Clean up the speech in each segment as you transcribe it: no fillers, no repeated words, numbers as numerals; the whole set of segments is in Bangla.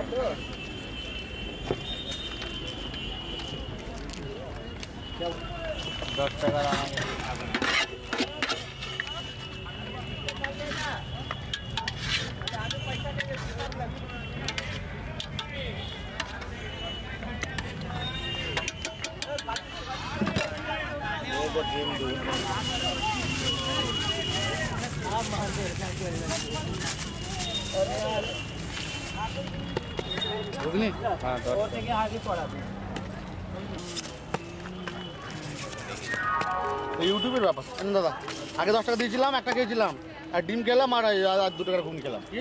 दस टाका घुगनी हाँ ইউটিউবের ব্যাপার দাদা আগে 10 টাকা দিয়েছিলাম একটা খেয়েছিলাম আর ডিম খেলাম আর 2 টাকার ঘুগনি খেলাম কি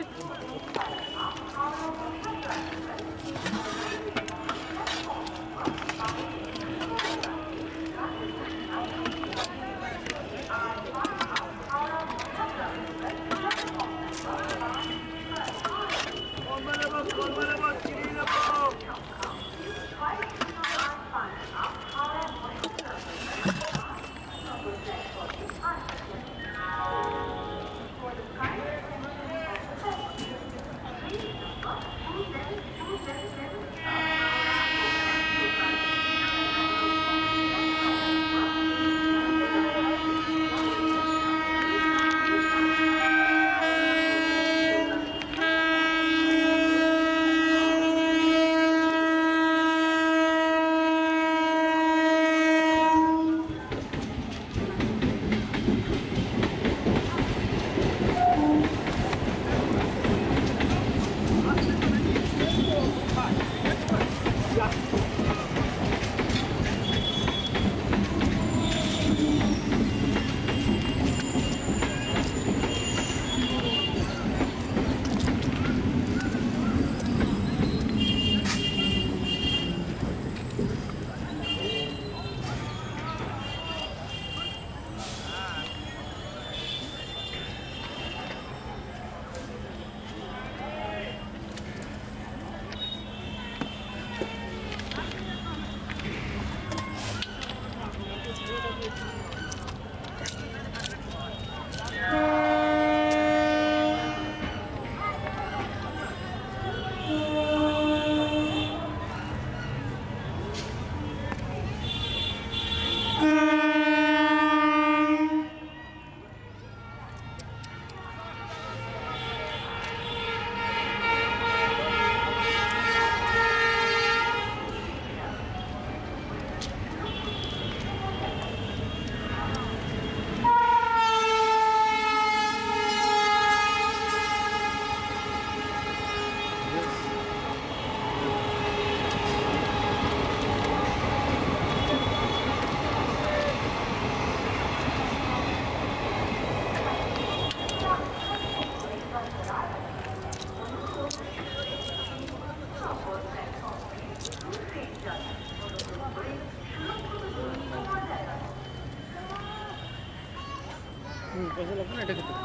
कैसे लगता है এটা খেতে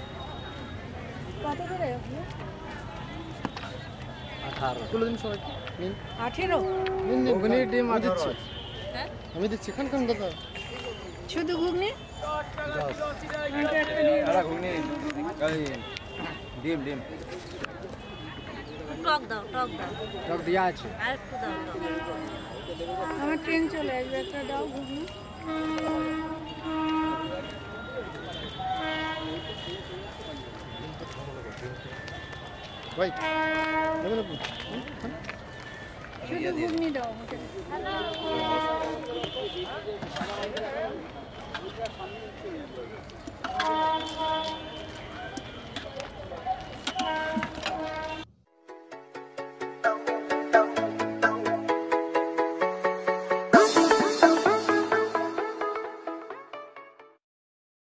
কত করে আপনি 18 তুলে দিন সবাইকে নিন 18 নিন নিন ঘুগনি ডিম দিচ্ছি হ্যাঁ আমি দিচ্ছি খান খান দাদা শুধু ঘুগনি আরে ঘুগনি এই ডিম ডিম টক দাও টক দিয়া আছে আর একটু দাও আমার ট্রেন চলে আসবে একটা দাও ঘুগনি ভাই শুধু ঘুগনি দাও আমাকে